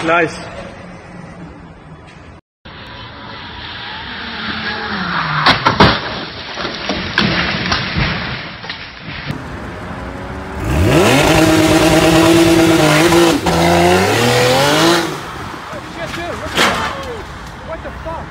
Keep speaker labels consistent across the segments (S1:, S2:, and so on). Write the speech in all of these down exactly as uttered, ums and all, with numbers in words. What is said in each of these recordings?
S1: Nice.
S2: What the fuck?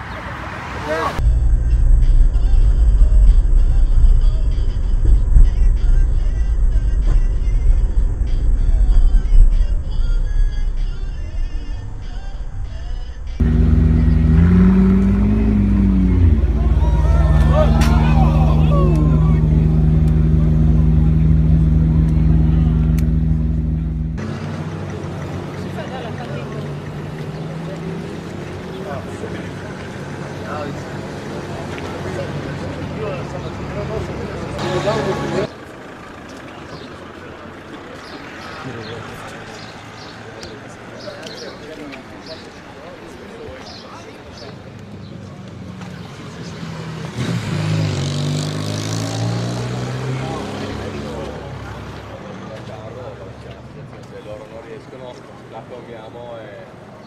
S3: Loro non riescono, la fermiamo e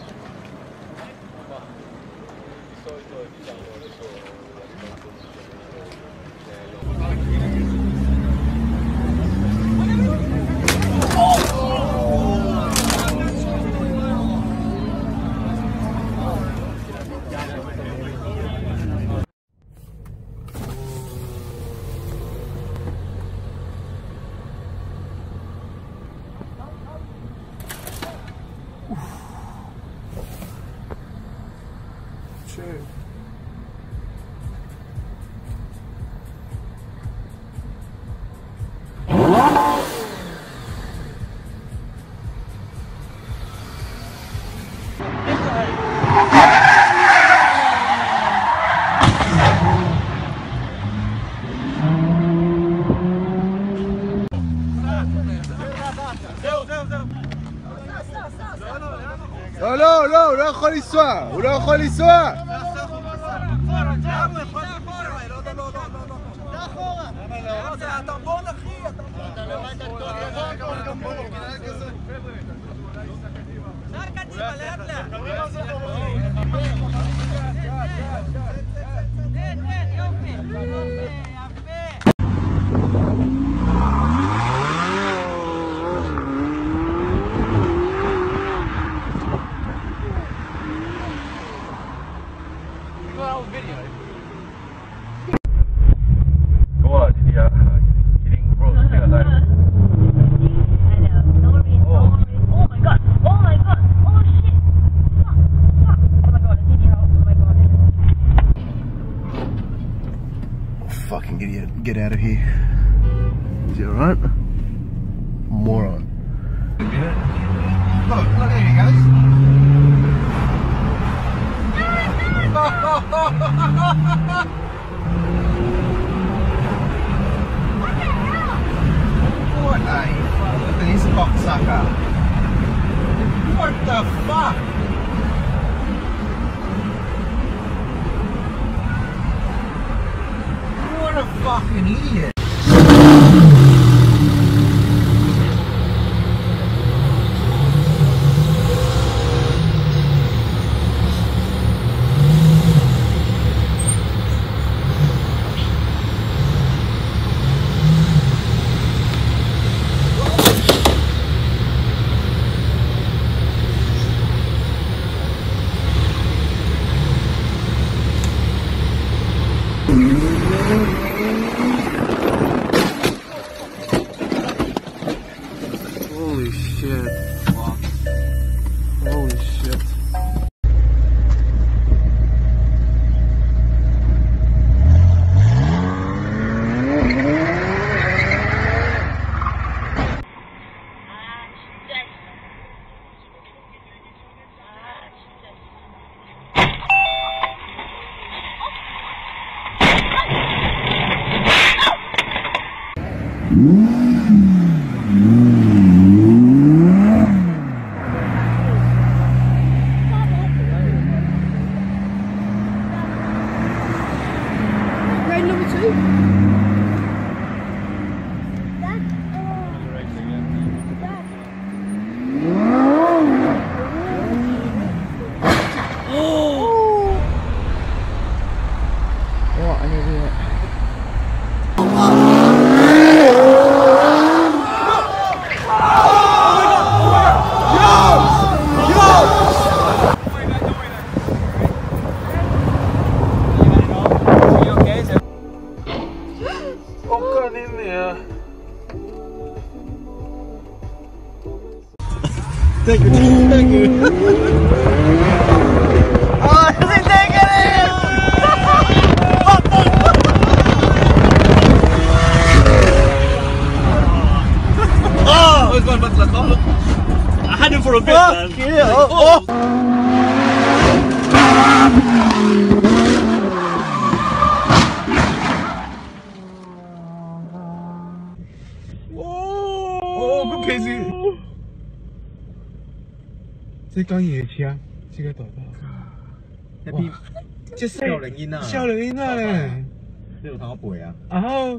S3: ma di solito diciamo adesso
S1: לא, לא, לא, הוא לא יכול לנסוע, הוא לא יכול לנסוע! Fucking idiot, get out of here. Is he alright? Moron. Look, look, there he goes. What a look at this cocksucker. What the fuck? What a fucking idiot. Holy shit. Wow. Holy shit. Thank you, thank you. Oh, is he taking it? Oh,
S3: Oh, it's going back to the car.
S2: I had him for a bit,
S1: fuck
S2: man.
S1: yeah. Oh, oh.
S4: 哦，個騎士，即係講夜車，即刻代包。
S3: 一邊即係少零煙啊！
S4: 少年英啊咧，
S3: 呢度睇我背啊！
S4: 然後。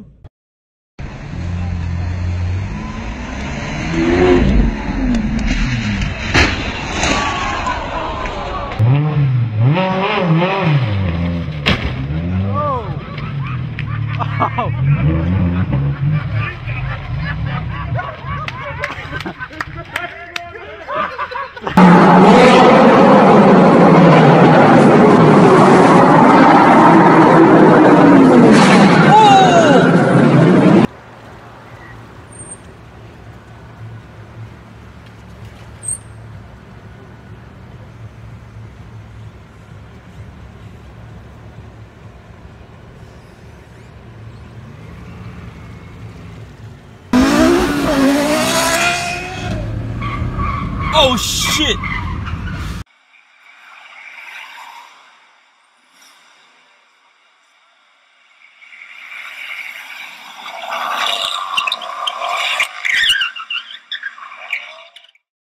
S2: Oh shit!